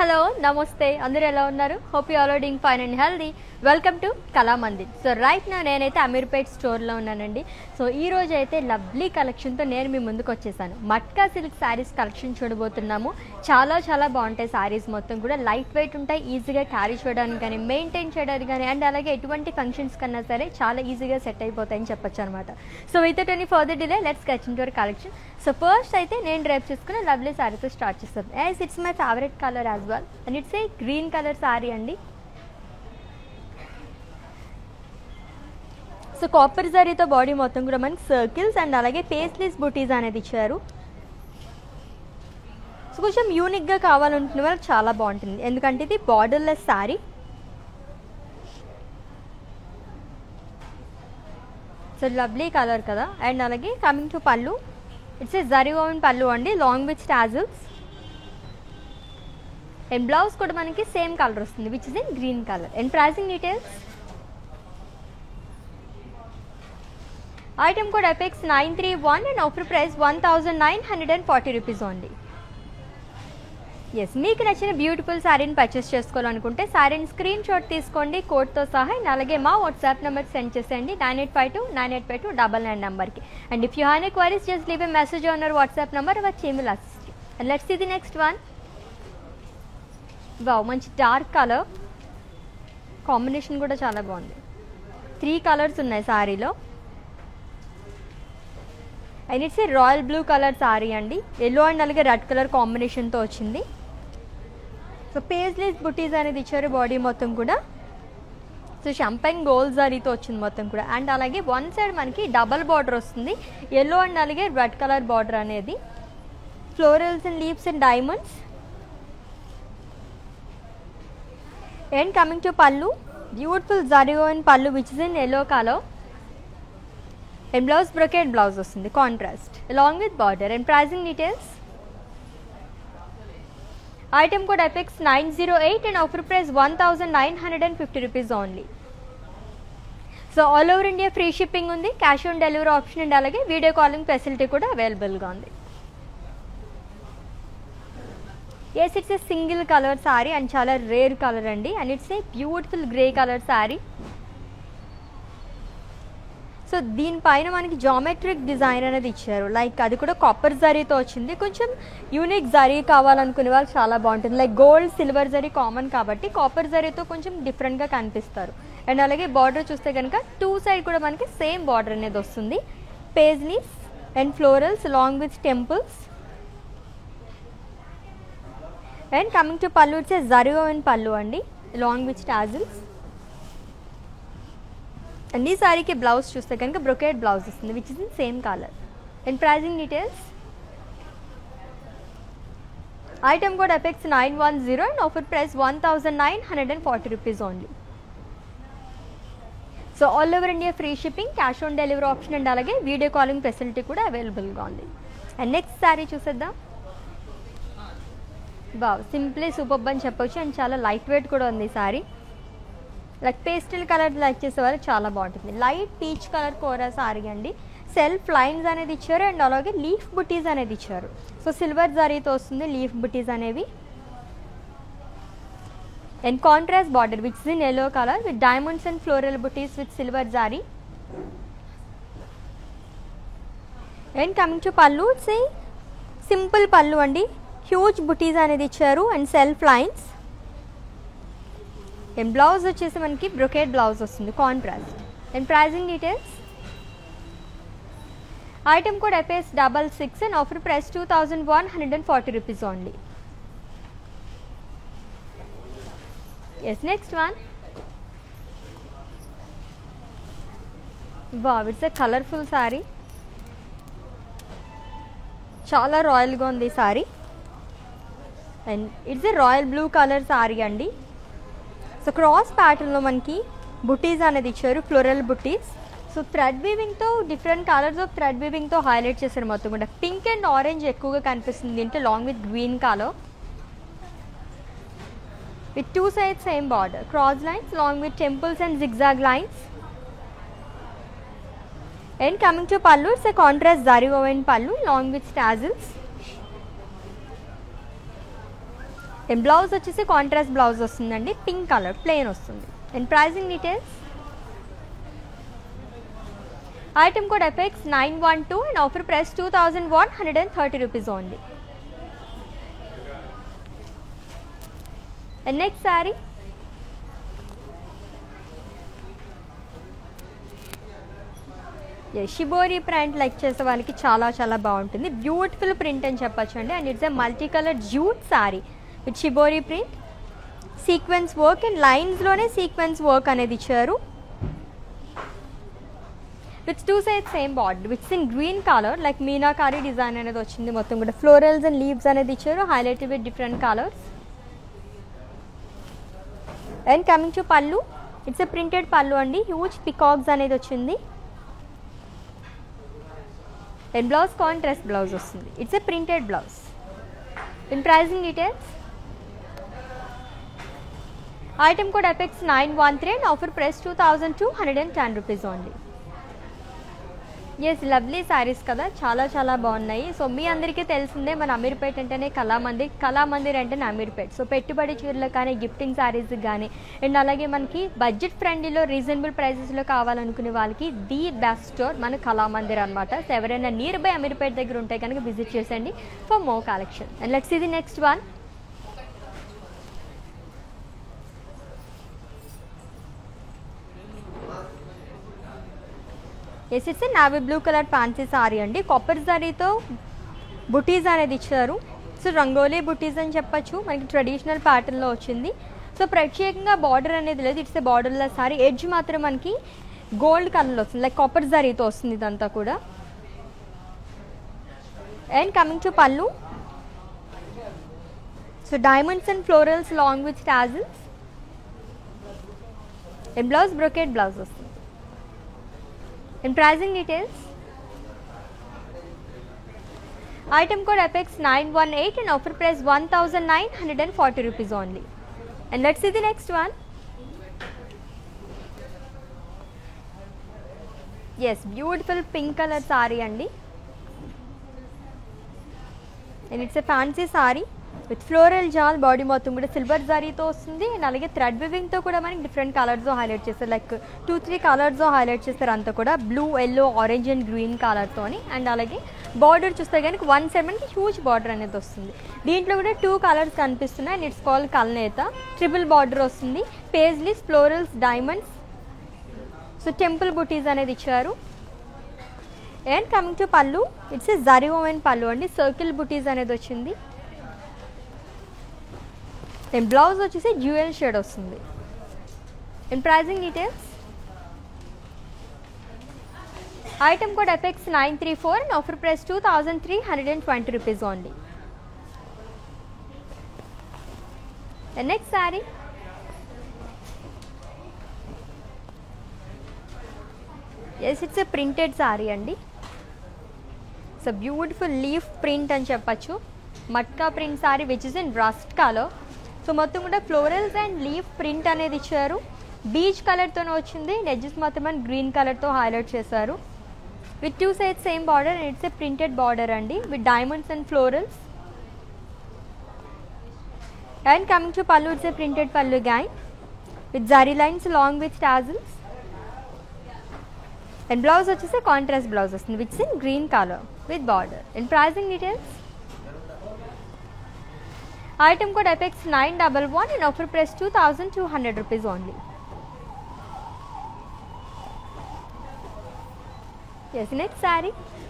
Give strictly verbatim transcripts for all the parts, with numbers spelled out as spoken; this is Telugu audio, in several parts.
హలో నమస్తే అందరూ ఎలా ఉన్నారు? Hope you all are doing fine and healthy. Welcome to Kalamandir. So right నా నేనైతే అమీర్పేట్ స్టోర్లో ఉన్నానండి. సో ఈ రోజు అయితే లవ్లీ కలెక్షన్తో నేను మీ ముందుకు వచ్చేసాను. మట్కా సిల్క్ శారీస్ కలెక్షన్ చూడబోతున్నాము. చాలా చాలా బాగుంటాయి శారీస్, మొత్తం కూడా లైట్ వెయిట్ ఉంటాయి, ఈజీగా క్యారీ చేయడానికి కానీ మెయింటైన్ చేయడానికి కానీ అండ్ అలాగే ఎటువంటి ఫంక్షన్స్ కన్నా సరే చాలా ఈజీగా సెట్ అయిపోతాయని చెప్పొచ్చు అనమాట. So without any further delay let's get into our collection. So first అయితే నేను డ్రైప్ చేసుకున్న లవ్లీ శారీతో స్టార్ట్ చేస్తాను. As it's my favourite colour as well and it's a green colour sari అండి. సో కాపర్ జరీతో బాడీ మొత్తం కూడా మనకి సర్కిల్స్ అండ్ అలాగే పేస్లీస్ బుటీస్ అనేది ఇచ్చారు. సో కొంచెం యూనిక్గా కావాలనుకునే వాళ్ళకి చాలా బాగుంటుంది, ఎందుకంటే ఇది borderless sari. So lovely colour కదా. అండ్ అలాగే coming to pallu, it's a zari woven pallu అండి, long with tassels. And blouse కూడా మనకి సేమ్ కలర్ వస్తుంది which is in green colour. And pricing details, item code apex nine three one and offer price one thousand nine hundred and forty rupees only. Yes, మీకు నచ్చిన బ్యూటిఫుల్ శారీని పర్చేస్ చేసుకోవాలనుకుంటే శారీని స్క్రీన్ షాట్ తీసుకోండి కోడ్తో సహా. అండ్ అలాగే మా వాట్సాప్ నెంబర్కి సెండ్ చేసేయండి nine eight five two nine eight five two double nine నెంబర్కి. And if you have any queries just leave a message on our WhatsApp number our team will assist. And let's see the next one. Wow, మంచి డార్క్ కలర్ కాంబినేషన్ కూడా చాలా బాగుంది. త్రీ కలర్స్ ఉన్నాయి శారీలో. And it's a royal blue colour sari అండి, ఎల్లో అండ్ అలాగే రెడ్ కలర్ కాంబినేషన్తో వచ్చింది. సో పేస్లీస్ బుటీస్ అనేది ఇచ్చారు బాడీ మొత్తం కూడా. సో షంపైన్ గోల్డ్ జరీతో వచ్చింది మొత్తం కూడా. అండ్ అలాగే వన్ సైడ్ మనకి డబల్ బార్డర్ వస్తుంది, ఎల్లో అండ్ అలాగే రెడ్ కలర్ బార్డర్ అనేది. Florals and leaves and diamonds. And coming to pallu, beautiful zari woven pallu which is in yellow colour. And blouse brocade blouse వస్తుంది contrast along with border. And pricing details, item code apex nine zero eight and offer price one thousand nine hundred and fifty rupees only. So all over India free shipping ఉంది, cash on delivery option and అలాగే వీడియో కాలింగ్ ఫెసిలిటీ కూడా అవైలబుల్గా ఉంది. Yes, it's a single colour sari and చాలా రేర్ కలర్ అండి. And it's a beautiful grey colour sari. So దీనిపైన మనకి జామెట్రిక్ డిజైన్ అనేది ఇచ్చారు, లైక్ అది కూడా కాపర్ జరీతో వచ్చింది. కొంచెం యూనిక్ జరీ కావాలనుకునే వాళ్ళు చాలా బాగుంటుంది. Like gold silver zari common కాబట్టి కాపర్ జరీతో కొంచెం డిఫరెంట్గా కనిపిస్తారు. అండ్ అలాగే బార్డర్ చూస్తే కనుక టూ సైడ్ కూడా మనకి సేమ్ బార్డర్ అనేది వస్తుంది. Paisleys and florals long with temples. And coming to pallu, it's a zari woven pallu అండి, లాంగ్ విత్ టాజిల్స్. అండ్ ఈ సారీకి బ్లౌజ్ చూస్తే కనుక బ్రొకేట్ బ్లౌజ్ వస్తుంది which is in same colour. And pricing details, item code apex nine one zero and offer price one thousand nine hundred and forty rupees only. So all over India free shipping, cash on delivery option and అలాగే వీడియో కాలింగ్ ఫెసిలిటీ కూడా అవైలబుల్గా ఉంది. అండ్ నెక్స్ట్ శారీ చూసేద్దాం. బావ్, సింప్లీ సూపర్బ్ అని చెప్పొచ్చు. అండ్ చాలా లైట్ వెయిట్ కూడా ఉంది ఈ sari. Like pastel colour like చేసే వాళ్ళు చాలా బాగుంటుంది. Light peach colour kora sari అండి. సెల్ఫ్ లైన్స్ అనేది ఇచ్చారు అండ్ అలాగే లీఫ్ బుటీస్ అనేది ఇచ్చారు. సో సిల్వర్ జరీతో వస్తుంది లీఫ్ బుటీస్ అనేవి. And contrast border which is in yellow colour with diamonds and floral buttis with silver zari. And coming to pallu, it's a simple pallu అండి, హ్యూజ్ బుటీస్ అనేది ఇచ్చారు and self lines. And blouse వచ్చేసి మనకి బ్రొకేట్ బ్లౌజ్ వస్తుంది contrast. And pricing details, item code FS double six and offer price two thousand one hundred and forty rupees only. Yes, next one. Wow, it's a colourful sari, చాలా రాయల్గా ఉంది ఈ sari. And it's a royal blue colour sari అండి. సో క్రాస్ ప్యాటర్న్లో మనకి బుటీస్ అనేది ఇచ్చారు, ఫ్లోరల్ బుటీస్. సో థ్రెడ్ వీవింగ్తో డిఫరెంట్ కలర్స్ ఆఫ్ థ్రెడ్ వీవింగ్తో హైలైట్ చేశారు మొత్తం కూడా. పింక్ అండ్ ఆరెంజ్ ఎక్కువగా కనిపిస్తుంది దీంట్లో, long with green colour with two sides same border, cross lines long with temples and zigzag lines. And coming to pallu, it's a contrast zari woven pallu long with tassels. And blouse వచ్చేసి కాంట్రాస్ట్ బ్లౌజ్ వస్తుందండి, పింక్ కలర్ ప్లెయిన్ వస్తుంది. And pricing details, item code effects nine one two and offer price two thousand one hundred and thirty rupees only. And next sari, shibori print like చేసే వాళ్ళకి చాలా చాలా బాగుంటుంది, బ్యూటిఫుల్ ప్రింట్ అని చెప్పచ్చు అండి. And it's a multi colour jute sari with shibori print, sequence work and లైన్స్లోనే సీక్వెన్స్ వర్క్ అనేది ఇచ్చారు. With two side same border with in green colour like meenakari design అనేది వచ్చింది. మొత్తం కూడా ఫ్లోరల్స్ అండ్ లీవ్స్ అనేది ఇచ్చారు, highlighted with different colours. And coming to pallu, it's a printed pallu అండి, హ్యూజ్ పికాక్స్ అనేది వచ్చింది. అండ్ బ్లౌజ్ కాంట్రాస్ట్ బ్లౌజ్ వస్తుంది, it's a printed blouse. In pricing details, item code effects nine one three and offer price two thousand two hundred and ten rupees only. Yes, lovely saris కదా, చాలా చాలా బాగున్నాయి. సో మీ అందరికీ తెలిసిందే మన అమీర్పేట్ అంటేనే కళామందిర్, కళామందిర్ అంటేనే అమీర్పేట్. సో పెట్టుబడి చీరలు కానీ, గిఫ్టింగ్ శారీస్ కానీ, అండ్ అలాగే మనకి బడ్జెట్ ఫ్రెండ్లీలో రీజనబుల్ ప్రైసెస్లో కావాలనుకునే వాళ్ళకి ది బెస్ట్ స్టోర్ మన కళామందిర్ అనమాట. సో ఎవరైనా నియర్ బై అమీర్పేట్ దగ్గర ఉంటే కనుక విజిట్ చేసండి for more collection. And let's see the next one. Yes, it's navy blue colour fancy sorry అండి, కాపర్ జరీతో బుటీస్ అనేది ఇచ్చారు. సో రంగోలీ బుటీస్ అని చెప్పచ్చు, మనకి ట్రెడిషనల్ ప్యాటర్న్లో వచ్చింది. సో ప్రత్యేకంగా బార్డర్ అనేది లేదు, ఇట్స్ బార్డర్లో సారీ, ఎడ్జ్ మాత్రం మనకి గోల్డ్ కలర్లో వస్తుంది, లైక్ కాపర్ జరీతో వస్తుంది ఇదంతా కూడా. And coming to pallu, so diamonds and florals long with tassels. And blouse brocade blouse వస్తుంది. In pricing details, item code F X nine one eight and offer price one thousand nine hundred forty rupees only. And let's see the next one. Yes, beautiful pink color saree andi, and it's a fancy saree with floral jaal, body మొత్తం కూడా సిల్వర్ జరీతో వస్తుంది. అండ్ అలాగే థ్రెడ్ వివింగ్తో కూడా మనకి డిఫరెంట్ కలర్స్తో హైలైట్ చేస్తారు, లైక్ టూ త్రీ కలర్స్తో హైలైట్ చేస్తారు అంతా కూడా, blue, yellow, orange and green కలర్తోని. అండ్ అలాగే బార్డర్ చూస్తే కనుక వన్ సైడ్ మనకి హ్యూజ్ బార్డర్ అనేది వస్తుంది. దీంట్లో కూడా టూ కలర్స్ కనిపిస్తున్నాయి, and it's call Kalneta. Triple border వస్తుంది, paisleys, florals, diamonds, so temple buttis అనేది ఇచ్చారు. And coming to pallu, it's a zari woven pallu అండి, సర్కిల్ బుటీస్ అనేది వచ్చింది. అండ్ బ్లౌజ్ వచ్చేసి డ్యూయల్ షేడ్ వస్తుంది. And pricing details, item code F X nine three four and offer price two thousand three hundred twenty rupees only. And next sari, yes it's a printed sari అండి. సో బ్యూటిఫుల్ లీఫ్ ప్రింట్ అని చెప్పచ్చు, matka print sari which is in rust colour. So మొత్తం కూడా ఫ్లోరల్స్ అండ్ లీఫ్ ప్రింట్ అనేది ఇచ్చారు, బీచ్ కలర్తోనే వచ్చింది. ఎడ్జెస్ మాత్రం గ్రీన్ కలర్తో హైలైట్ చేశారు with two side same border, and it's a printed border అండి with diamonds and florals. And coming to pallu, it's a printed pallu gang with zari lines long with tassels. And blouse వచ్చేసి కాంట్రాస్ట్ బ్లౌజ్ వస్తుంది which in green colour with border. And pricing details, item code F X nine one one and offer price two thousand two hundred rupees only. Yes, next saree,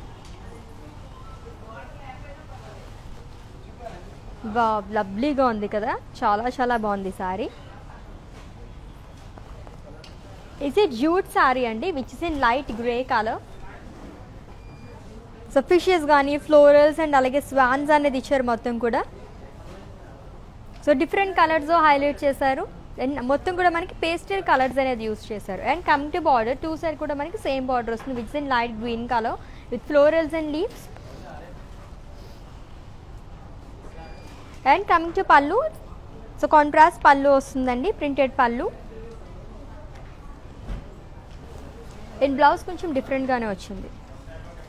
wow, lovely గా ఉంది కదా, చాలా చాలా బాగుంది saree. It's a jute saree అండి which is in light grey colour. So fishes కానీ, ఫ్లోరల్స్ అండ్ అలాగే స్వాన్స్ అనేది ఇచ్చారు మొత్తం కూడా. సో డిఫరెంట్ కలర్స్తో హైలైట్ చేశారు, అండ్ మొత్తం కూడా మనకి పేస్టల్ కలర్స్ అనేది యూస్ చేశారు. And coming to border, two side కూడా మనకి సేమ్ బార్డర్ వస్తుంది which in light green colour with florals and leaves. And coming to pallu, so contrast pallu వస్తుందండి, ప్రింటెడ్ పళ్ళు. అండ్ బ్లౌజ్ కొంచెం డిఫరెంట్గానే వచ్చింది.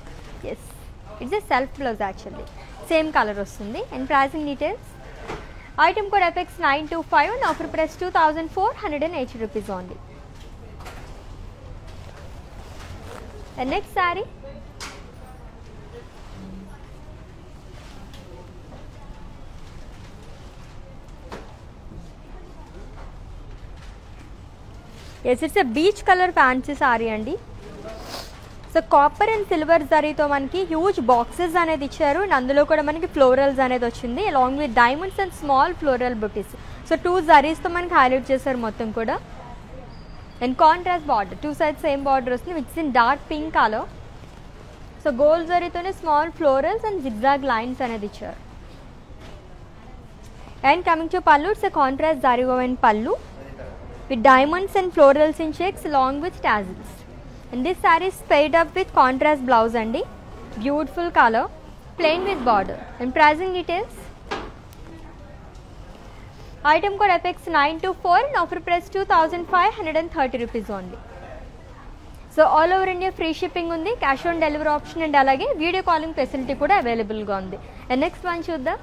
Yes, it's a self blouse actually, same colour వస్తుంది. And pricing details, Item code F X nine two five and offer price two thousand four hundred eighty rupees only. And next saree, yes, it's a beach color fancy saree andi. So copper and silver జరీతో మనకి హ్యూజ్ బాక్సెస్ అనేది ఇచ్చారు అండ్ అందులో కూడా మనకి ఫ్లోరల్స్ అనేది వచ్చింది along with diamonds and small floral buttis. So two జరీస్తో మనకి హైలైట్ చేశారు మొత్తం కూడా. And contrast border, two side same border వస్తుంది which in dark pink colour. So gold జరీతోనే small florals and zigzag lines అనేది ఇచ్చారు. And coming to pallu, it's a contrast zari woven pallu with diamonds and florals in checks along with tassels. And this saree is paired up with contrast blouse andi, beautiful color, plain with border. And pricing details, item code F X nine two four and offer price two thousand five hundred thirty rupees only. So all over India free shipping undi, cash on delivery option and alage video calling facility kuda available ga undi. And next one chuddam.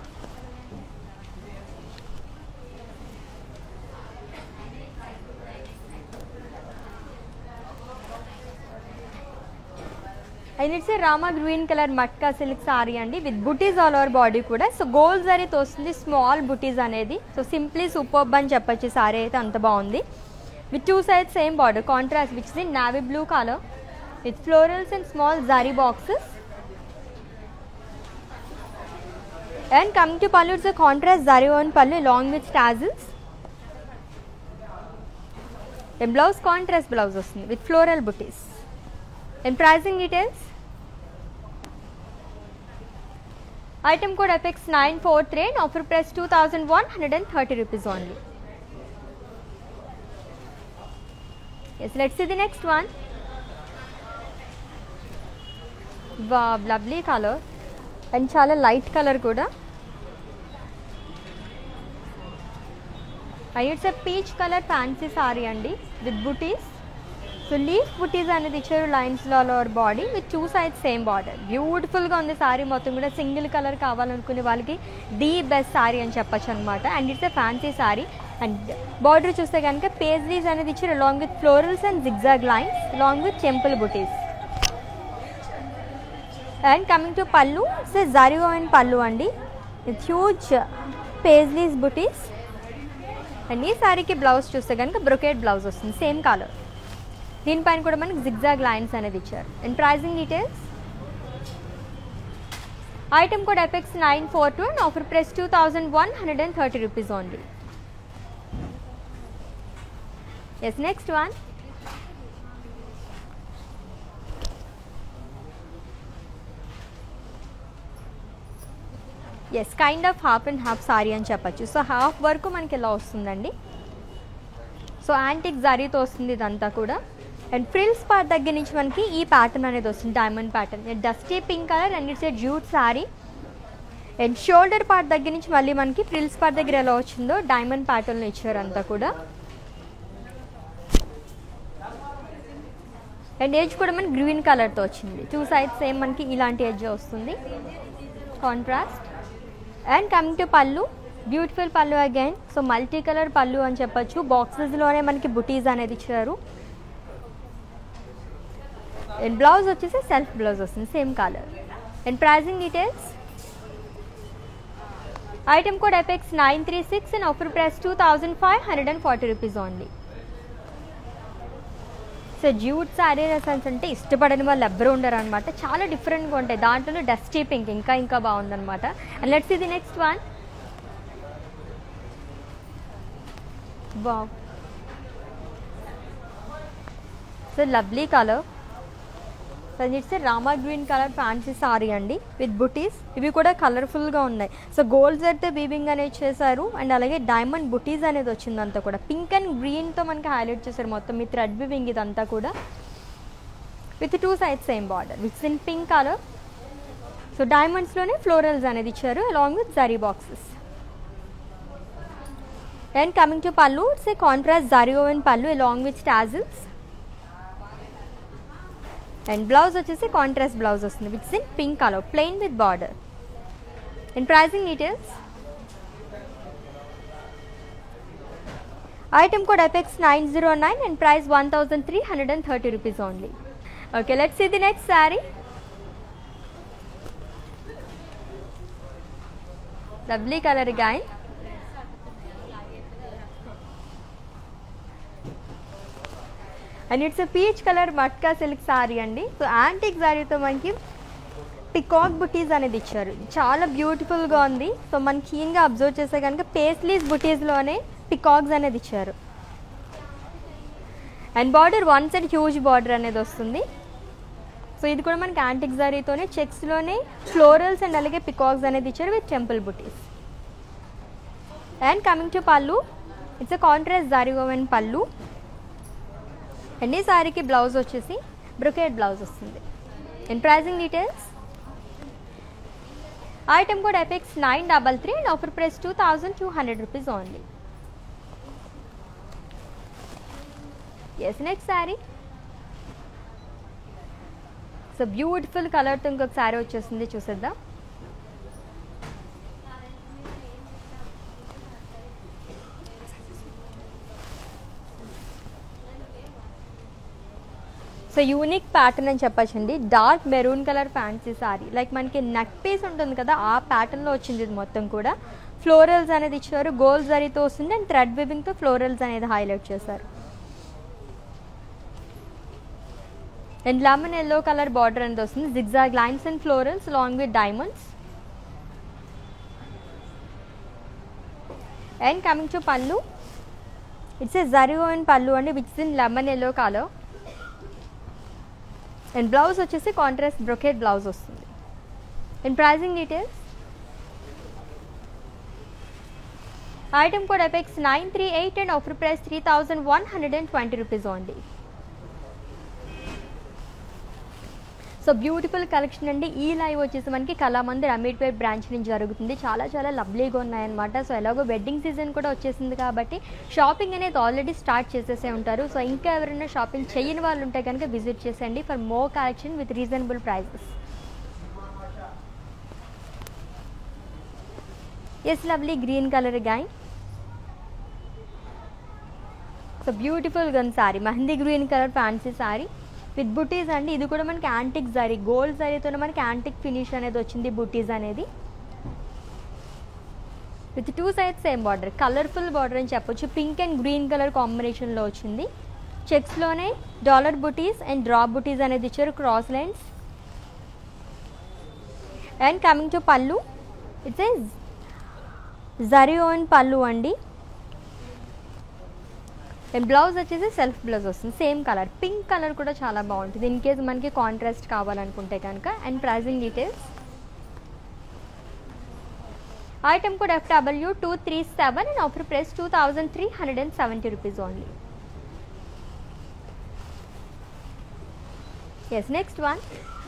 And it's a Rama green color matka silk saree andi with booties all over body kuda. So gold zari tostundi, small booties anedi. So simply superb ani cheppachu saree aithe anta baagundi. With two sides same border, contrast which is in navy blue color with florals and small zari boxes. And coming to pallu, it's a contrast zari woven pallu along with tassels. And blouse contrast blouse vastundi with floral booties. And pricing details, item code F X nine four three and offer price two thousand one hundred thirty rupees only. Yes, let's see the next one. Wow, lovely color and chala light color kuda. And it's a peach color fancy saree andi with booties. So leaf butis అనేది ఇచ్చారు లైన్స్లో all over body with two sides same border. బ్యూటిఫుల్గా ఉంది సారీ మొత్తం కూడా. సింగిల్ కలర్ కావాలనుకునే వాళ్ళకి ది బెస్ట్ సారీ అని చెప్పచ్చు అనమాట. And it's a fancy saree. And border చూస్తే కనుక పేజ్లీస్ అనేది ఇచ్చారు along with florals and zigzag lines along with temple buttis. And coming to pallu, it's a zari woven pallu అండి with huge paisleys butis. And ఈ సారీకి బ్లౌజ్ చూస్తే కనుక బ్రొకేట్ బ్లౌజ్ వస్తుంది సేమ్ కలర్. దీనిపైన కూడా మనకి జిగ్జాగ్ లైన్స్ అనేది ఇచ్చారు. And pricing details, item code F X nine four two and offer price two thousand one hundred thirty rupees only. Yes, next one. Yes, kind of half and half saree అని చెప్పచ్చు. సో హాఫ్ వరకు మనకి ఇలా వస్తుందండి. సో యాంటిక్ జరీతో వస్తుంది ఇదంతా కూడా. అండ్ ఫ్రిల్స్ పార్ట్ దగ్గర నుంచి మనకి ఈ ప్యాటర్న్ అనేది వస్తుంది, diamond pattern. Dusty pink colour and it's a jute saree. And shoulder part దగ్గర నుంచి మళ్ళీ మనకి ఫ్రిల్స్ పార్ట్ దగ్గర ఎలా వచ్చిందో డైమండ్ ప్యాటర్న్లో ఇచ్చారు అంతా కూడా. అండ్ ఎడ్జ్ కూడా మనకి గ్రీన్ కలర్తో వచ్చింది. టూ సైడ్స్ సేమ్ మనకి ఇలాంటి ఎడ్జ్ వస్తుంది, contrast. And coming to pallu, beautiful pallu again. So multi colour pallu అని చెప్పచ్చు. బాక్సెస్లోనే మనకి బుటీస్ అనేది ఇచ్చారు. అండ్ బ్లౌజ్ వచ్చేసి సెల్ఫ్ బ్లౌజ్ వస్తుంది same colour. And pricing details, item code F X nine three six and offer price two thousand five hundred forty rupees only. So jute saree రెసెన్స్ అంటే ఇష్టపడని వాళ్ళు ఎవ్వరూ ఉండరు అనమాట. చాలా డిఫరెంట్గా ఉంటాయి. దాంట్లో డస్టీ పింక్ ఇంకా ఇంకా బాగుందనమాట. And let's see the next one. Wow, so lovely colour. So it's Rama green colour fancy sorry అండి విత్ బుటీస్. ఇవి కూడా కలర్ఫుల్గా ఉన్నాయి. సో గోల్డ్ జర్తో వీవింగ్ అనేది చేశారు. అండ్ అలాగే డైమండ్ బుటీస్ అనేది వచ్చిందంతా కూడా. పింక్ అండ్ గ్రీన్తో మనకి హైలైట్ చేశారు మొత్తం ఈ థ్రెడ్ వీవింగ్ ఇదంతా కూడా. With two sides same border with in pink colour. So డైమండ్స్లోనే ఫ్లోరల్స్ అనేది ఇచ్చారు along with zari boxes. And coming to pallu, it's a contrast zari woven pallu along with tassels. And blouse వచ్చేసి కాంట్రాస్ట్ బ్లౌజ్ వస్తుంది with in pink colour, plain with border. And pricing details, Item code F X nine zero nine and price one thousand three hundred thirty rupees only. Okay, let's see the next saree. Lovely color again. And it's a peach color matka silk saree andi. So antique saree to manki peacock butis అనేది ఇచ్చారు. చాలా బ్యూటిఫుల్గా ఉంది. సో మనం కీన్గా అబ్జర్వ్ చేస్తే కనుక పేస్లీస్ బుటీస్లోనే పికాక్స్ అనేది ఇచ్చారు. And border one side huge border అనేది వస్తుంది. సో ఇది కూడా మనకి యాంటిక్ జరీతోనే చెక్స్లోనే ఫ్లోరల్స్ అండ్ అలాగే పికాక్స్ అనేది ఇచ్చారు with temple buttis. And coming to pallu, it's a contrast zari woven pallu. And ఈ సారీకి బ్లౌజ్ వచ్చేసి బ్రొకేట్ బ్లౌజ్ వస్తుంది. And pricing details, item code F X nine three three and offer price two thousand two hundred rupees only. Yes, next saree. So beautiful color తో ఇంకొక saree వచ్చేసింది, చూసేద్దాం. సో యూనిక్ ప్యాటర్న్ అని చెప్పచ్చండి. Dark maroon colour fancy saree, like మనకి నెక్ పీస్ ఉంటుంది కదా ఆ ప్యాటర్న్లో వచ్చింది. ఇది మొత్తం కూడా ఫ్లోరల్స్ అనేది ఇచ్చారు, గోల్డ్ జరీతో వస్తుంది అండ్ థ్రెడ్ వివింగ్తో ఫ్లోరల్స్ అనేది హైలైట్ చేశారు. And lemon yellow colour border అనేది వస్తుంది. Zigzag lines and florals long with diamonds. And coming to pallu, it's a zari woven pallu అండి which in lemon yellow colour. And blouse వచ్చేసి కాంట్రాస్ట్ బ్రొకేట్ బ్లౌజ్ వస్తుంది. And pricing details, item code F X nine three eight and offer price three thousand one hundred twenty rupees only. So beautiful collection అండి. ఈ లైవ్ వచ్చేసి మనకి కళామందిర్ అమీర్పేట్ బ్రాంచ్ నుంచి జరుగుతుంది. చాలా చాలా లవ్లీగా ఉన్నాయన్నమాట. సో ఎలాగో వెడ్డింగ్ సీజన్ కూడా వచ్చేసింది కాబట్టి షాపింగ్ అనేది ఆల్రెడీ స్టార్ట్ చేసేసే ఉంటారు. సో ఇంకా ఎవరైనా షాపింగ్ చేయని వాళ్ళు ఉంటే కనుక విజిట్ చేసేయండి for more collection with reasonable prices. Yes, lovely green colour again. So beautiful gun saree, mehndi green colour fancy saree with butis అండి. ఇది కూడా మనకి యాంటిక్ జరీ, గోల్డ్ జరీతోనే మనకి యాంటిక్ ఫినిష్ అనేది వచ్చింది. బుటీస్ అనేది with two sides same border, colourful border అని చెప్పొచ్చు. పింక్ అండ్ గ్రీన్ కలర్ కాంబినేషన్లో వచ్చింది. చెక్స్లోనే dollar butis and drop butis అనేది ఇచ్చారు, cross lines. And coming to pallu, it's a zari woven pallu అండి. అండ్ బ్లౌజ్ వచ్చేసి సెల్ఫ్ బ్లౌజ్ వస్తుంది, సేమ్ కలర్, పింక్ కలర్ కూడా చాలా బాగుంటుంది ఇన్ కేస్ మనకి కాంట్రాస్ట్ కావాలనుకుంటే కనుక. And pricing details, item code F W two three seven and offer price two thousand three hundred seventy rupees only. Yes, next one.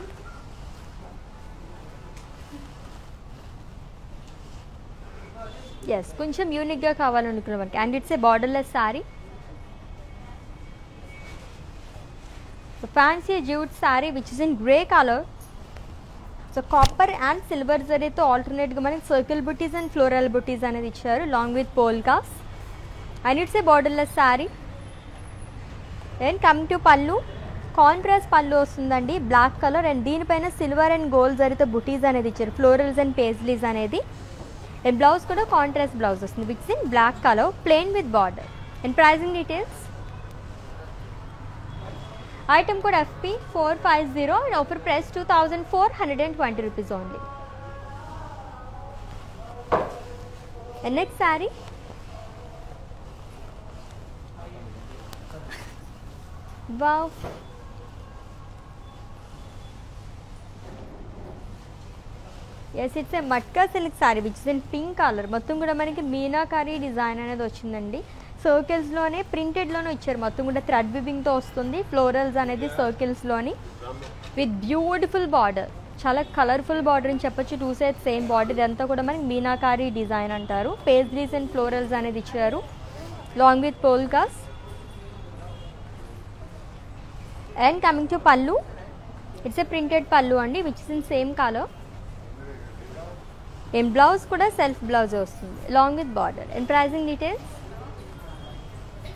Yes, కొంచెం యూనిక్గా కావాలనుకున్న మనకి. And it's a borderless saree. So fancy jute saree which is in grey color. So copper and silver జరీతో alternate గా మనకి circle booties and floral booties అనేది ఇచ్చారు along with polkas. And it's a borderless saree. And coming to pallu, contrast pallu వస్తుందండి, బ్లాక్ కలర్. అండ్ దీనిపైన సిల్వర్ అండ్ గోల్డ్ జరీతో బుటీస్ అనేది ఇచ్చారు, ఫ్లోరల్స్ అండ్ పేజ్లీస్ అనేది. అండ్ బ్లౌజ్ కూడా కాంట్రాస్ట్ బ్లౌజ్ వస్తుంది which in black colour, plain with border. And pricing details, item code F P four five zero and offer price two thousand four hundred twenty rupees only. And next saree, wow, yes, it's a matka silk saree which is in pink color. మొత్తం కూడా మనకి మీనాకారి డిజైన్ అనేది వచ్చిందండి. సర్కిల్స్లోనే ప్రింటెడ్లోనే ఇచ్చారు, మొత్తం కూడా థ్రెడ్ వివింగ్తో వస్తుంది. ఫ్లోరల్స్ అనేది సర్కిల్స్లోని విత్ బ్యూటిఫుల్ బార్డర్, చాలా కలర్ఫుల్ బార్డర్ అని చెప్పొచ్చు. Two sides same border. ఇదంతా కూడా మనకి మీనాకారి డిజైన్ అంటారు. పేజ్లీస్ అండ్ ఫ్లోరల్స్ అనేది ఇచ్చారు long with polkas. And coming to pallu, it's a printed pallu అండి which is in same colour. And blouse కూడా సెల్ఫ్ బ్లౌజ్ వస్తుంది long with border. And pricing details,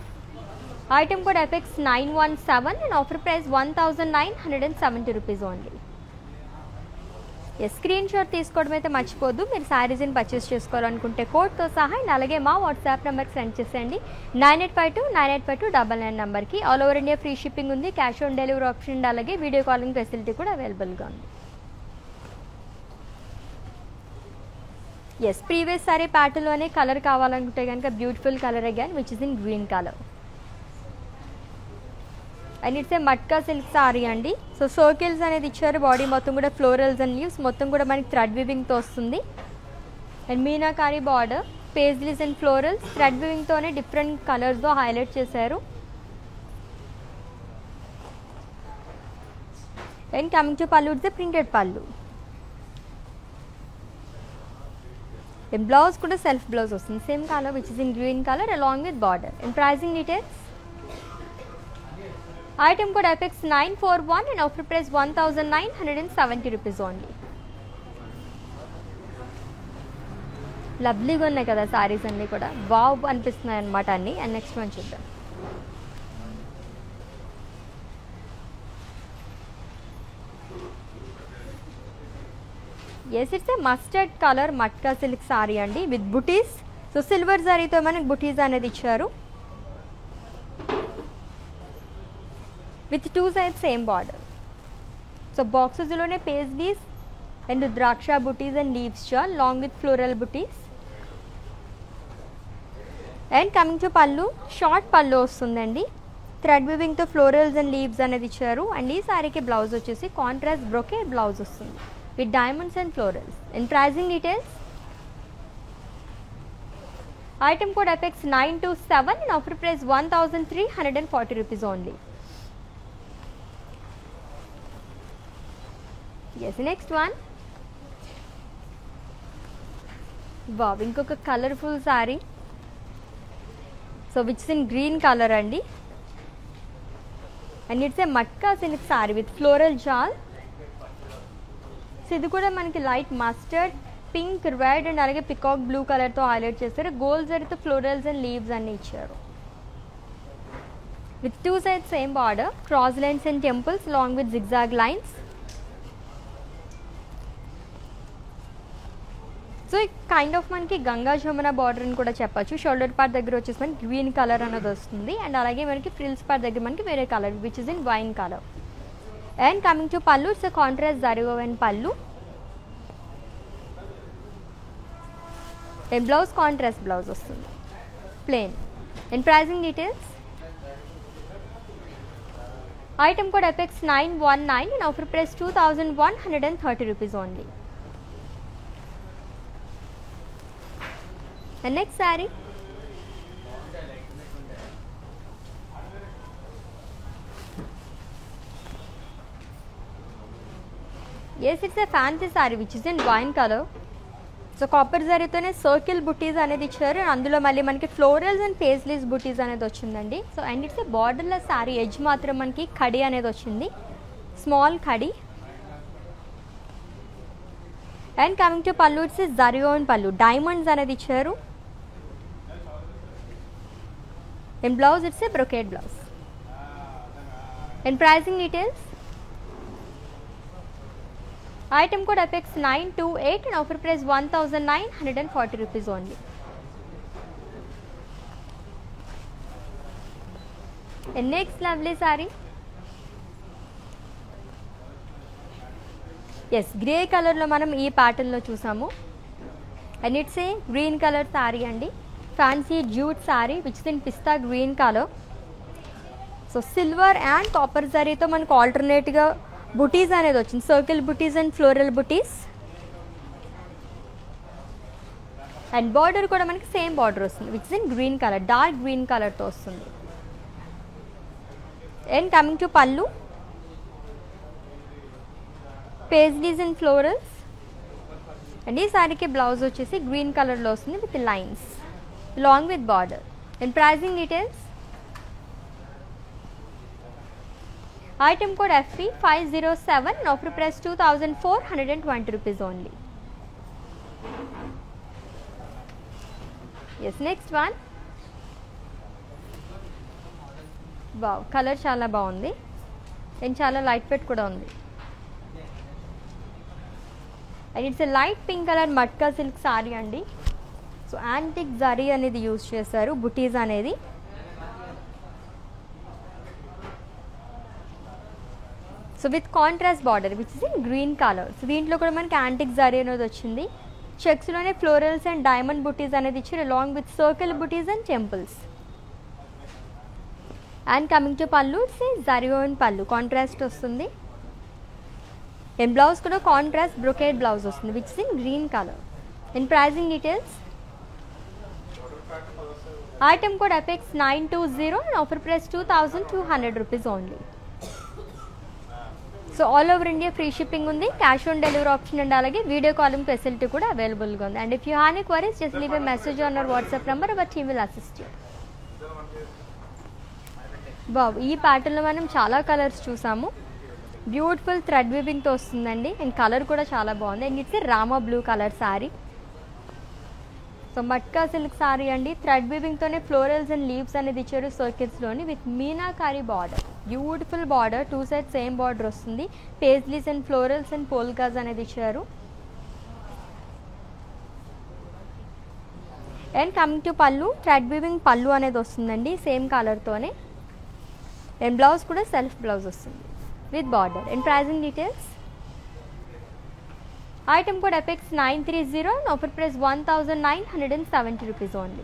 Item code F X nine one seven and offer price one thousand nine hundred seventy rupees only. Screenshot తీసుకోవడం అయితే మర్చిపోద్దు. మీరు శారీస్ని పర్చేస్ చేసుకోవాలనుకుంటే కోడ్తో సహా అండ్ అలాగే మా వాట్సాప్ నెంబర్కి సెండ్ చేసేయండి nine eight five two nine eight five two double nine నెంబర్కి. All over India free shipping ఉంది, క్యాష్ ఆన్ డెలివరీ ఆప్షన్ ఉంది, అలాగే వీడియో కాలింగ్ ఫెసిలిటీ కూడా అవైలబుల్గా ఉంది. ఎస్ ప్రీవియస్ సారీ ప్యాటర్న్లోనే కలర్ కావాలనుకుంటే కనుక beautiful colour again which is in green colour and it's a matka silk sorry అండి. సో సర్కిల్స్ అనేది ఇచ్చారు, బాడీ మొత్తం కూడా ఫ్లోరల్స్ అండ్ లీవ్స్ మొత్తం కూడా మనకి థ్రెడ్ వివింగ్తో వస్తుంది. అండ్ meenakari border, paisleys and florals thread వివింగ్తోనే డిఫరెంట్ కలర్స్తో హైలైట్ చేశారు. And coming to pallu, it's a printed pallu. And blouse కూడా సెల్ఫ్ బ్లౌజ్ వస్తుంది, same colour which is in green colour along with border. And pricing details, item code F X nine four one and offer price one thousand nine hundred seventy rupees only. లవ్లీగా ఉన్నాయి కదా సారీస్ అన్నీ కూడా, వావ్ అనిపిస్తున్నాయి అన్నమాట అన్నీ. అండ్ నెక్స్ట్ వన్ చూద్దాం. Yes it's a mustard colour matka silk sorry అండి విత్ బుటీస్. సో సిల్వర్ జరీతో మనకి బుటీస్ అనేది ఇచ్చారు with two side same border. So బాక్సెస్లోనే పేజ్లీస్ అండ్ ద్రాక్ష butis and leaves jaal long with floral butis. And coming to pallu, short pallu వస్తుందండి, థ్రెడ్ వివింగ్తో ఫ్లోరల్స్ అండ్ లీవ్స్ అనేది ఇచ్చారు. అండ్ ఈ సారీకి బ్లౌజ్ వచ్చేసి కాంట్రాస్ట్ బ్రోకేడ్ బ్లౌజ్ వస్తుంది with diamonds and florals. And pricing details, item code F X nine two seven and offer price one thousand three hundred forty rupees only. Yes, next one. Wow, ఇంకొక colourful saree. So which in green colour అండి. And it's a matka silk sorry with floral jaal. So ఇది కూడా మనకి light mustard, pink, red and అలాగే పికాక్ బ్లూ కలర్తో హైలైట్ చేస్తారు. గోల్డ్ జరీతో ఫ్లోరల్స్ అండ్ లీవ్స్ అన్నీ ఇచ్చారు with two side same border, cross lines and temples long with zigzag lines. So kind of మనకి గంగా జమున బార్డర్ అని కూడా చెప్పచ్చు. షోల్డర్ పార్ట్ దగ్గర వచ్చేసి మనకి గ్రీన్ కలర్ అనేది వస్తుంది. అండ్ అలాగే మనకి ఫ్రిల్స్ పార్ట్ దగ్గర మనకి వేరే colour which is in wine colour. And coming to pallu, it's contrast zari woven pallu. And blouse contrast blouse వస్తుంది plain. And pricing details, item code F X nine one nine and offer price two thousand one hundred thirty rupees only. And next saree, yes it's a fancy saree which is in wine color. So copper జరీతోనే సర్కిల్ బుటీస్ అనేది ఇచ్చారు. అందులో మళ్ళీ మనకి ఫ్లోరల్స్ అండ్ పేజ్లీస్ బుటీస్ అనేది వచ్చిందండి. So and it's a borderless saree, edge మాత్రం మనకి కడి అనేది వచ్చింది, స్మాల్ కడి. And coming to pallu, it's zari woven pallu, diamonds అనేది ఇచ్చారు. In blouse it's a brocade blouse. In pricing details, item code F X nine two eight and offer price one thousand nine hundred forty rupees only. And next lovely saree, yes grey కలర్లో మనం ఈ ప్యాటర్న్లో చూసాము. And it's a green colour sari అండి, fancy jute sari which is in pista green colour. So silver and copper జరీతో మనకు ఆల్టర్నేట్గా బుటీస్ అనేది వచ్చింది, circle butis and floral butis. And border కూడా మనకి సేమ్ బార్డర్ వస్తుంది which is in green colour, dark green కలర్తో వస్తుంది. And coming to pallu, paisleys and florals. And ఈ సారీకి బ్లౌజ్ వచ్చేసి గ్రీన్ కలర్లో వస్తుంది with lines along with border. And pricing details, item code F P five zero seven and offer price two thousand four hundred twenty rupees only. Yes, next one. Wow, colour చాలా బాగుంది అండ్ చాలా లైట్ వెయిట్ కూడా ఉంది. And it's a light pink colour matka silk sorry అండి. సో యాంటిక్ జరీ అనేది యూజ్ చేశారు, బుటీస్ అనేది. So with contrast border which is in green colour. So దీంట్లో కూడా మనకి యాంటిక్ జరీ అనేది వచ్చింది. చెక్స్లోనే ఫ్లోరల్స్ అండ్ డైమండ్ బుటీస్ అనేది ఇచ్చారు along with circle butis and temples. And coming to pallu, it's zari woven pallu, contrast వస్తుంది. అండ్ బ్లౌజ్ కూడా కాంట్రాస్ట్ బ్రొకేడ్ బ్లౌజ్ వస్తుంది which is in green colour. And pricing details, item code effects nine two zero and offer price two thousand two hundred rupees only. So all over India free shipping ఉంది, cash on delivery option and అలాగే వీడియో కాలింగ్ ఫెసిలిటీ కూడా అవైలబుల్గా ఉంది. And if you have any queries just leave a message on our WhatsApp number, our team will assist you. బాబు ఈ ప్యాటర్న్లో మనం చాలా కలర్స్ చూసాము. బ్యూటిఫుల్ థ్రెడ్ వీవింగ్తో వస్తుందండి అండ్ కలర్ కూడా చాలా బాగుంది. And it's Rama blue colour sari. So matka silk sari అండి, థ్రెడ్ వీవింగ్తోనే ఫ్లోరల్స్ అండ్ లీవ్స్ అనేది ఇచ్చారు సర్కిల్స్లోని with meenakari border. Beautiful border, two side same border వస్తుంది. Paisleys and florals and polkas అనేది ఇచ్చారు. And coming to pallu, thread weaving pallu అనేది వస్తుందండి సేమ్ కలర్తోనే. అండ్ బ్లౌజ్ కూడా సెల్ఫ్ బ్లౌజ్ వస్తుంది with border. And pricing details, item code effects nine three zero and offer price one thousand nine hundred and seventy rupees only.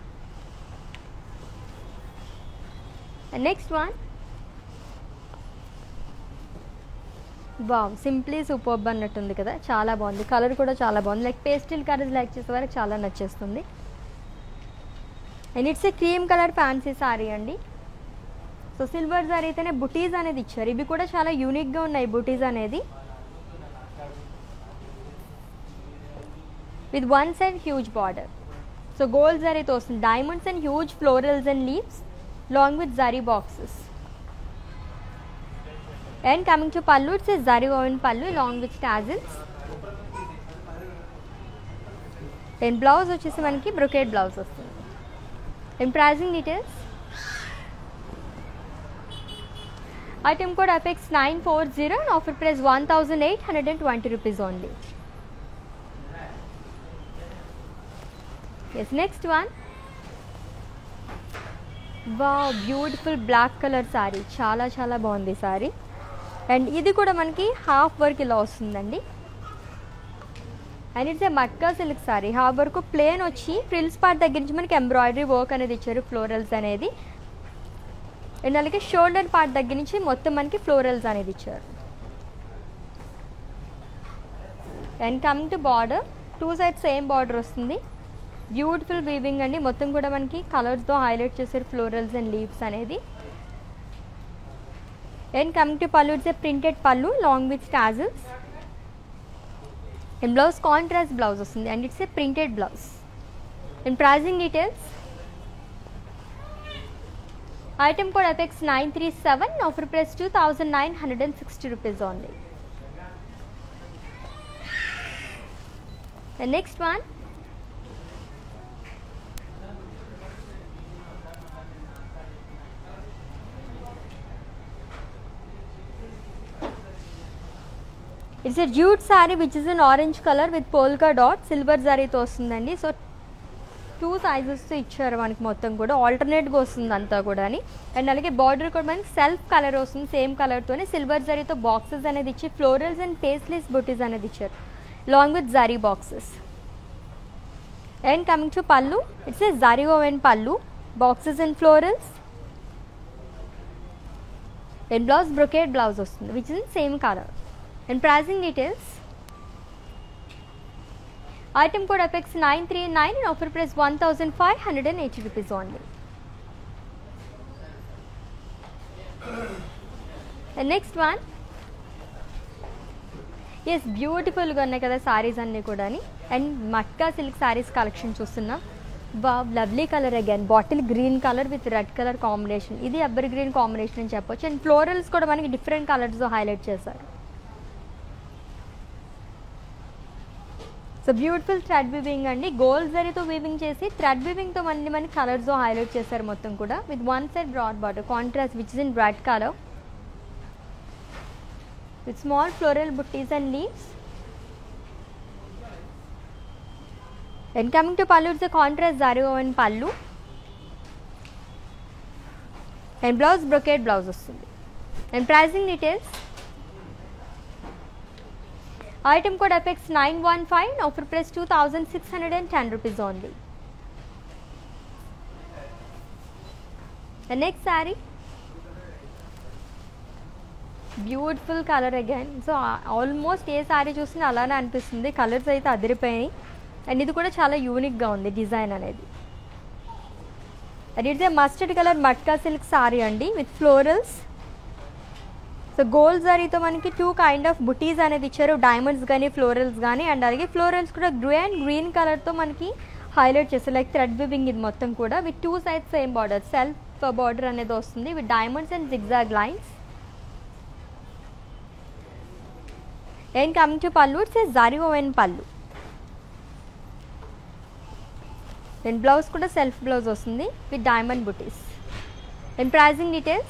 And next one, wow simply superb అన్నట్టుంది కదా, చాలా బాగుంది. కలర్ కూడా చాలా బాగుంది, లైక్ పేస్టిల్ కలర్స్ లైక్ చేసే వరకు చాలా నచ్చేస్తుంది. And it's a cream colour fancy sorry అండి. సో సిల్వర్ జరీ అయితేనే బుటీస్ అనేది ఇచ్చారు. ఇవి కూడా చాలా యూనిక్గా ఉన్నాయి బుటీస్ అనేది. With one side huge border. So gold జరీతో వస్తుంది, diamonds and huge florals and leaves long with zari boxes. And coming to pallu, it's a zari woven pallu long with tassels. And blouse వచ్చేసి మనకి బ్రొకేడ్ బ్లౌజ్ వస్తుంది. And pricing details, item code effects nine four zero and offer price one thousand eight hundred and twenty rupees only. Yes next one, wow beautiful black colour sari, చాలా చాలా బాగుంది శారీ. అండ్ ఇది కూడా మనకి హాఫ్ వర్క్ ఇలా వస్తుందండి. And it's a matka silk sari, half work plain వచ్చి ఫ్రిల్స్ పార్ట్ దగ్గర నుంచి మనకి ఎంబ్రాయిడరీ వర్క్ అనేది ఇచ్చారు, ఫ్లోరల్స్ అనేది. అండ్ అలాగే షోల్డర్ పార్ట్ దగ్గర నుంచి మొత్తం మనకి ఫ్లోరల్స్ అనేది ఇచ్చారు. And coming to border, two side same border వస్తుంది. బ్యూటిఫుల్ వీవింగ్ అండి, మొత్తం కూడా మనకి కలర్స్తో హైలైట్ చేశారు ఫ్లోరల్స్ అండ్ లీవ్స్ అనేది. And coming to pallu, it's a printed pallu long with tassels. And blouse contrast blouse వస్తుంది and it's a printed blouse. And pricing details, item code effects nine three seven, offer price two thousand nine hundred and sixty rupees only. And next one, it's a jute sari which is an orange colour with polka dot, silver జరీతో వస్తుందండి. సో టూ సైజెస్తో ఇచ్చారు మనకి, మొత్తం కూడా ఆల్టర్నేట్గా వస్తుంది అంతా కూడా. అండ్ అలాగే బార్డర్ కూడా మనకి సెల్ఫ్ కలర్ వస్తుంది, సేమ్ కలర్తోనే సిల్వర్ జరీతో బాక్సెస్ అనేది ఇచ్చి ఫ్లోరల్స్ అండ్ పేస్లెస్ బుటీస్ అనేది ఇచ్చారు long with zari boxes. And coming to pallu, it's a zari woven pallu, boxes and florals. And blouse brocade blouse వస్తుంది which is in same colour. And pricing details, item code effects nine three nine and offer price one thousand five hundred and eighty rupees only. And next one, yes బ్యూటిఫుల్గా ఉన్నాయి కదా సారీస్ అన్నీ కూడా. And matka silk saris collection చూస్తున్నాం. Wow lovely colour again, bottle green colour with red colour combination, ఇది ఎవర్ గ్రీన్ కాంబినేషన్ అని చెప్పొచ్చు. అండ్ ఫ్లోరల్స్ కూడా మనకి డిఫరెంట్ కలర్స్తో హైలైట్ చేశారు. సో బ్యూటిఫుల్ థ్రెడ్ వీవింగ్ అండి, గోల్డ్ జరీతో వీవింగ్ చేసి థ్రెడ్ వీవింగ్తో మళ్ళీ మనకి కలర్స్తో హైలైట్ చేశారు మొత్తం కూడా. With one side broad border contrast which is in red colour with small floral butis and leaves. And coming to pallu, it's contrast zari woven pallu and blouse brocade blouse వస్తుంది. And pricing details, item code effects nine one five, offer price two thousand six hundred and ten rupees only. The next sari beautiful colour again. So almost a sari చూసినా అలానే అనిపిస్తుంది, కలర్స్ అయితే అదిరిపోయాయి. అండ్ ఇది కూడా చాలా యూనిక్గా ఉంది డిజైన్ అనేది. And it's a mustard colour matka silk sorry అండి విత్ ఫ్లోరల్స్. సో గోల్డ్ జరీతో మనకి టూ కైండ్ ఆఫ్ బుటీస్ అనేది ఇచ్చారు, డైమండ్స్ కానీ ఫ్లోరల్స్ కానీ. అండ్ అలాగే ఫ్లోరల్స్ కూడా గ్రే అండ్ గ్రీన్ కలర్తో మనకి హైలైట్ చేస్తారు, లైక్ థ్రెడ్ వివింగ్ ఇది మొత్తం కూడా. With two sides same border, self border అనేది వస్తుంది with diamonds and zigzag lines. And coming to pallu, it's a zari woven pallu. And blouse కూడా సెల్ఫ్ బ్లౌజ్ వస్తుంది with diamond butis. And pricing details,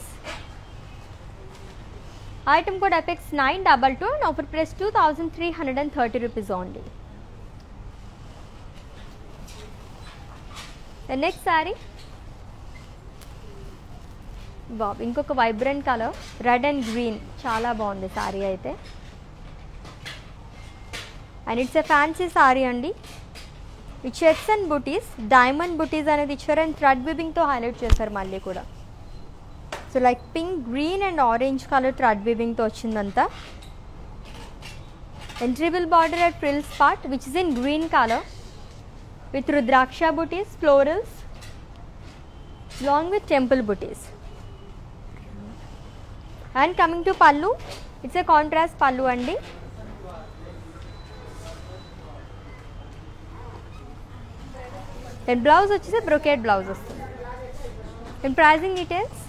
item code effects nine double two and offer price two thousand three hundred and thirty rupees only. The next sari బాబ్, ఇంకొక vibrant colour red and green, చాలా బాగుంది శారీ అయితే. And it's a fancy sari అండి, ఈ checks and buttis, diamond butis అనేది ఇచ్చారు అండ్ థ్రెడ్ వివింగ్తో హైలైట్ చేశారు మళ్ళీ కూడా. So like pink, green and orange colour thread వివింగ్తో వచ్చిందంతా. And triple border at frills part which is in green colour with rudraksha బుటీస్, florals long with temple buttis. And coming to pallu, it's a contrast pallu అండి. అండ్ బ్లౌజ్ వచ్చేసి బ్రొకేట్ బ్లౌజ్ వస్తుంది. And pricing details,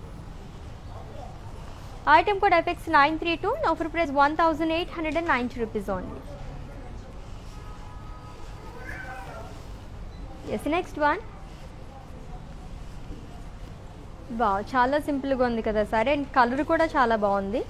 item code effects nine three two and offer price one thousand eight hundred and ninety rupees only. Yes next one, బా చాలా సింపుల్గా ఉంది కదా సరే. అండ్ కలర్ కూడా చాలా బాగుంది.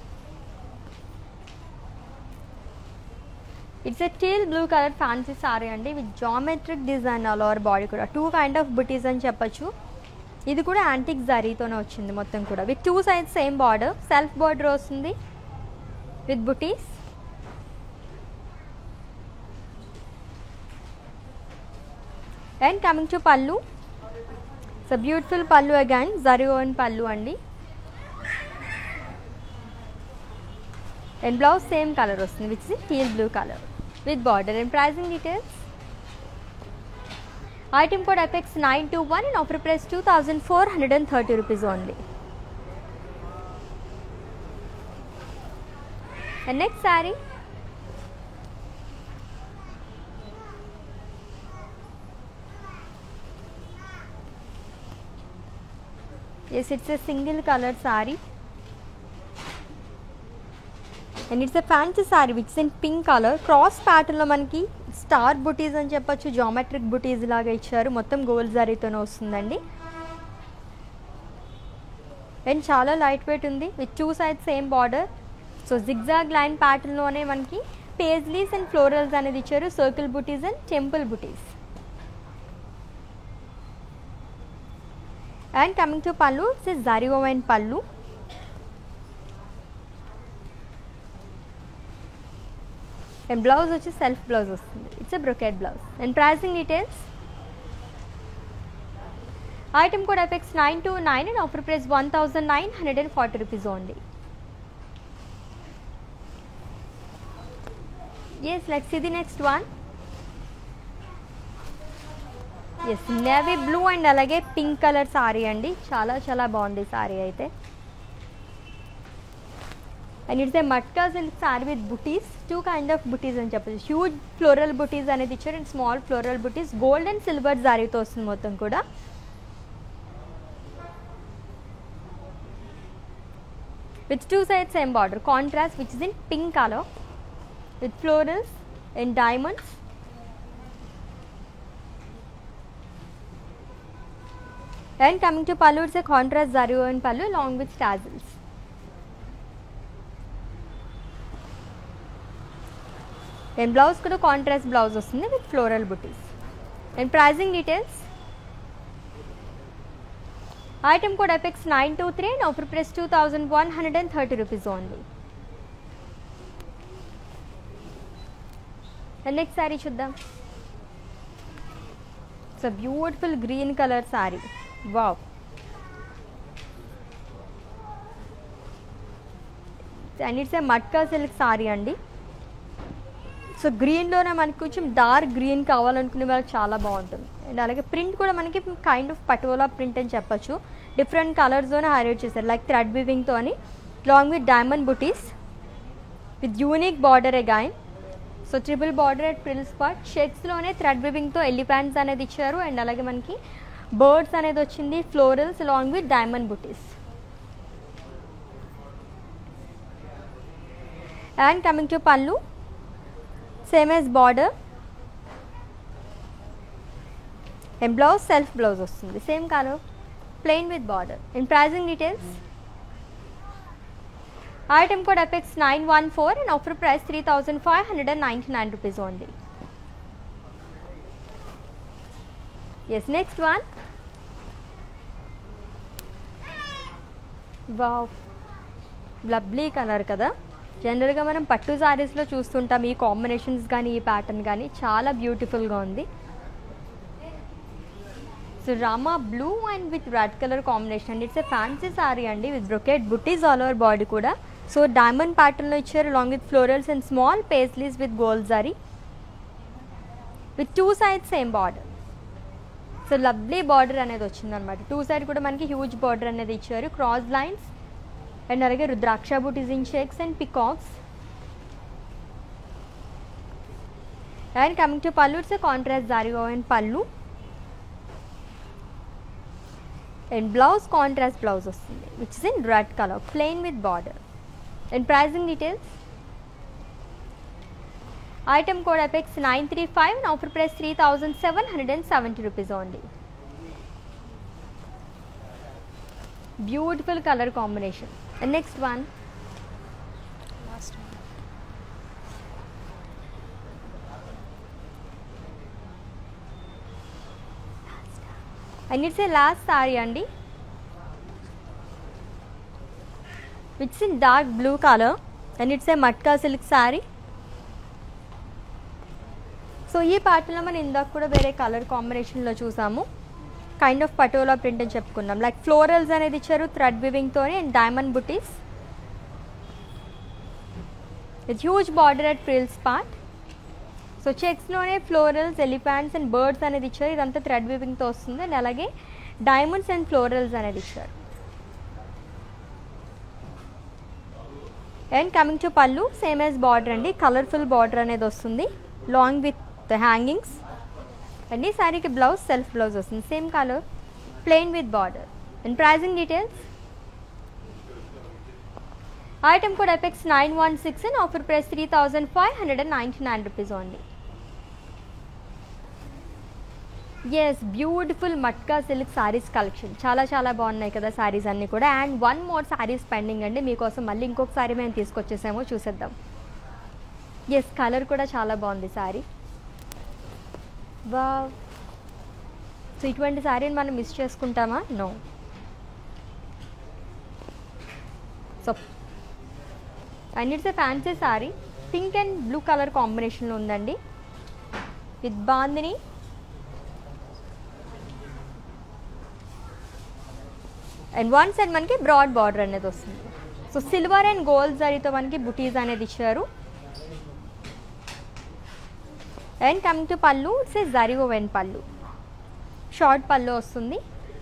It's a teal blue colour fancy sorry అండి with geometric design all over body కూడా. టూ కైండ్ ఆఫ్ బుటీస్ అని చెప్పచ్చు. ఇది కూడా యాంటిక్ జరీతోనే వచ్చింది మొత్తం కూడా with two sides same border, self border వస్తుంది with butis. And coming to pallu, so beautiful pallu again, zari woven pallu అండి. అండ్ బ్లౌజ్ సేమ్ కలర్ వస్తుంది which is teal blue colour with border. And pricing details, item code effects nine two one and offer price two thousand four hundred and thirty rupees only. And next sari yes it's a single colour sari and it's a fancy sari which in pink colour. Cross ప్యాటర్న్లో మనకి స్టార్ బుటీస్ అని చెప్పొచ్చు, జామెట్రిక్ బుటీస్ లాగా ఇచ్చారు, మొత్తం గోల్డ్ జరీతోనే వస్తుందండి. అండ్ చాలా లైట్ వెయిట్ ఉంది with two sides same border. So zigzag line ప్యాటర్న్లోనే మనకి పేజ్లీస్ అండ్ ఫ్లోరల్స్ అనేది ఇచ్చారు, circle butis and temple buttis. And coming to pallu, it's zari woven pallu. And blouse వచ్చి సెల్ఫ్ బ్లౌజ్ వస్తుంది, it's a brocade blouse. And pricing details, item code effects nine two nine and offer price one thousand nine hundred and forty rupees only. Yes let's see the next one. Yes navy blue and అలాగే పింక్ కలర్ సారీ అండి, చాలా చాలా బాగుంది సారీ అయితే. And it's a matka silk sorry with butis, two kind of butis అని చెప్పచ్చు. హ్యూజ్ ఫ్లోరల్ బుటీస్ అనేది ఇచ్చారు and small floral butis, gold and silver జారీతో వస్తుంది మొత్తం కూడా. With two sides same border, contrast which is in pink colour with florals and diamonds And coming to pallu, it's a contrast zari woven pallu along with tassels. And blouse kuda contrast blouse vastundi with floral booties. And pricing details. Item code F X nine two three and offer price two thousand one hundred thirty rupees only. And next saree chuddam. It's a beautiful green color saree. Wow. And it's a matka silk saree andi. So గ్రీన్లోనే మనకి కొంచెం డార్క్ గ్రీన్ కావాలనుకునే వాళ్ళకి చాలా బాగుంటుంది. అండ్ అలాగే ప్రింట్ కూడా మనకి కైండ్ ఆఫ్ పటోలా ప్రింట్ అని చెప్పొచ్చు. డిఫరెంట్ కలర్స్తోనే హైలైట్ చేశారు, లైక్ థ్రెడ్ వీవింగ్తో అని, long with diamond butis with unique border again. So triple border at frill spot, చెక్స్లోనే థ్రెడ్ వీవింగ్తో ఎలిఫెంట్స్ అనేది ఇచ్చారు. అండ్ అలాగే మనకి బర్డ్స్ అనేది వచ్చింది, florals long with diamond butis. And coming to pallu, same as border. And blouse self blouse వస్తుంది, same colour, plain with border. And pricing details. Item code F X nine one four and offer price three thousand five hundred ninety-nine rupees only. Yes, next one. Wow, lovely color kada. జనరల్గా మనం పట్టు శారీస్లో చూస్తుంటాం ఈ కాంబినేషన్స్ కానీ ఈ ప్యాటర్న్ కానీ, చాలా బ్యూటిఫుల్గా ఉంది. So rama blue and with red colour combination అండి. ఇట్స్ ఏ ఫ్యాన్సీ శారీ అండి with brocade butis all over body కూడా. సో డైమండ్ ప్యాటర్న్లో ఇచ్చారు, along with florals and small paisleys with gold zari with two side same border. So lovely border అనేది వచ్చిందనమాట. టూ సైడ్ కూడా మనకి హ్యూజ్ బార్డర్ అనేది ఇచ్చారు, క్రాస్ లైన్స్. అండ్ అలాగే rudraksha butis in checks and peacocks. And coming to pallu, it's contrast zari and pallu. And blouse contrast blouse వస్తుంది which is in red colour, plain with border. And pricing details. Item code F X nine three five and offer price three thousand seven hundred seventy rupees only. Beautiful color combination. And next one. Last one. And it's a last saree andi, which is in dark blue color, and it's a matka silk saree. So ఈ ప్యాటర్న్లో మనం ఇందాక కూడా వేరే కలర్ కాంబినేషన్లో చూసాము, కైండ్ ఆఫ్ పటోలా ప్రింట్ అని చెప్పుకున్నాం. లైక్ ఫ్లోరల్స్ అనేది ఇచ్చారు థ్రెడ్ వివింగ్తో and diamond butis with huge border at frills part. So చెక్స్లోనే ఫ్లోరల్స్, ఎలిఫెంట్స్ అండ్ బర్డ్స్ అనేది ఇచ్చారు. ఇదంతా థ్రెడ్ వివింగ్తో వస్తుంది. అండ్ అలాగే డైమండ్స్ అండ్ ఫ్లోరల్స్ అనేది ఇచ్చారు. And coming to pallu, same as border అండి, కలర్ఫుల్ బార్డర్ అనేది వస్తుంది long with the hangings. And ఈ శారీకి బ్లౌజ్ సెల్ఫ్ బ్లౌజ్ వస్తుంది, same colour, plain with border. And pricing details. Item code F X nine one six and offer price three thousand five hundred ninety-nine rupees only. Yes, beautiful matka silk saris collection చాలా చాలా బాగున్నాయి కదా శారీస్ అన్నీ కూడా. And one more saris pending అండి, మీకోసం మళ్ళీ ఇంకొక శారీ మేము తీసుకొచ్చేసామో చూసేద్దాం. ఎస్, కలర్ కూడా చాలా బాగుంది శారీ. వావ్, సో ఇటువంటి శారీని మనం మిస్ చేసుకుంటామా? No. So and it's a fancy sari, pink and blue colour కాంబినేషన్లో ఉందండి with bandhani. And one side మనకి బ్రాడ్ బార్డర్ అనేది వస్తుంది. సో సిల్వర్ అండ్ గోల్డ్ జరీతో మనకి బుటీస్ అనేది ఇచ్చారు. And coming to pallu, it's a zari woven pallu, short pallu వస్తుంది.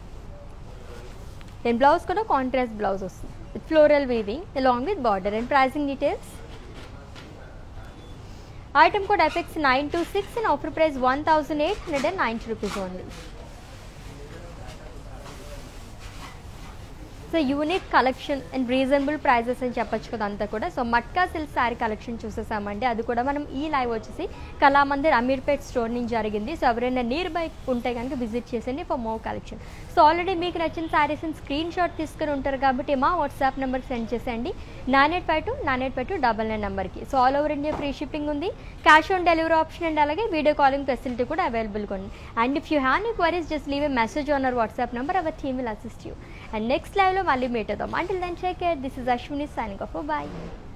అండ్ బ్లౌజ్ కూడా కాంట్రాస్ట్ బ్లౌజ్ వస్తుంది with floral weaving along with border. And pricing details. Item code F X nine two six and offer price one thousand eight hundred ninety rupees only. So unique collection and reasonable prices అని చెప్పొచ్చు కదా అంతా కూడా. So matka silk sari collection చూసేసామండి. అది కూడా మనం ఈ లైవ్ వచ్చేసి కళామందిర్ అమీర్పేట్ స్టోర్ నుంచి జరిగింది. సో ఎవరైనా నియర్ బై ఉంటే కనుక విజిట్ చేసేయండి for more collection. So already మీకు నచ్చిన శారీస్ని స్క్రీన్ షాట్ తీసుకుని ఉంటారు కాబట్టి మా వాట్సాప్ నెంబర్కి సెండ్ చేసేయండి nine eight five two nine eight five two double nine నెంబర్కి. So all over India free shipping ఉంది, cash on delivery option and అలాగే వీడియో కాలింగ్ ఫెసిలిటీ కూడా అవైలబుల్గా ఉంది. And if you have any queries just leave a message on our WhatsApp number, our team will assist you. And next లైవ్లో మళ్ళీ మీట్ అవుదాం. Until then take care. This is Ashwini signing off. Bye.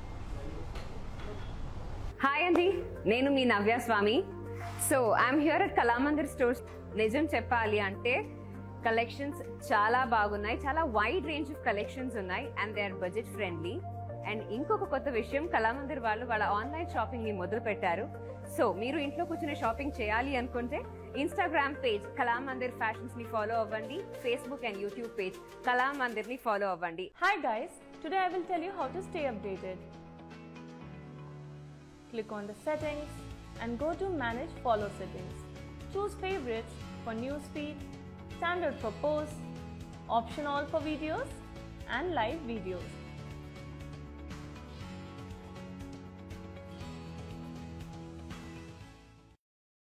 Hi అండి, నేను మీ Navya Swamy. So I'm here at Kalamandir stores. నిజం చెప్పాలి అంటే కలెక్షన్స్ చాలా బాగున్నాయి, చాలా వైడ్ రేంజ్ ఆఫ్ కలెక్షన్స్ ఉన్నాయి and they are budget friendly. And ఇంకొక కొత్త విషయం, కళామందిర్ వాళ్ళు వాళ్ళ ఆన్లైన్ షాపింగ్ ని మొదలు పెట్టారు. సో మీరు ఇంట్లో కూర్చొని షాపింగ్ చేయాలి అనుకుంటే ఇన్స్టాగ్రామ్ పేజ్ కళామందిర్ ఫ్యాషన్స్ ని ఫాలో అవ్వండి, Facebook and YouTube page Kalamandir ని ఫాలో అవ్వండి. Hi guys, today I will tell you how to stay updated. Click on the settings and go to manage follow settings. Choose favorites for newsfeed, standard for posts, option all for videos and live videos.